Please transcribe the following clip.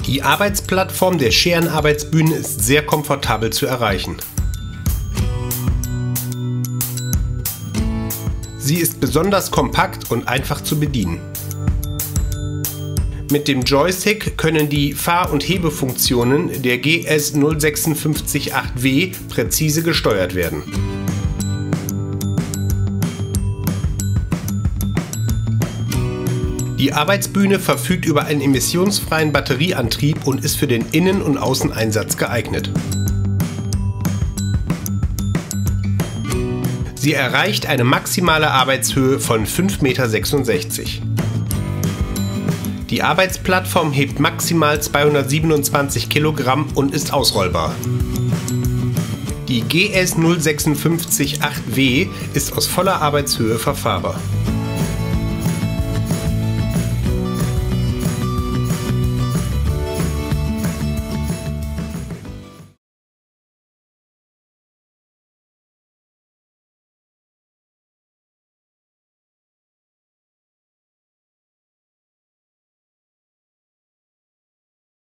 Die Arbeitsplattform der Scherenarbeitsbühne ist sehr komfortabel zu erreichen. Sie ist besonders kompakt und einfach zu bedienen. Mit dem Joystick können die Fahr- und Hebefunktionen der GS0568W präzise gesteuert werden. Die Arbeitsbühne verfügt über einen emissionsfreien Batterieantrieb und ist für den Innen- und Außeneinsatz geeignet. Sie erreicht eine maximale Arbeitshöhe von 5,66 Meter. Die Arbeitsplattform hebt maximal 227 Kilogramm und ist ausrollbar. Die GS0568W ist aus voller Arbeitshöhe verfahrbar.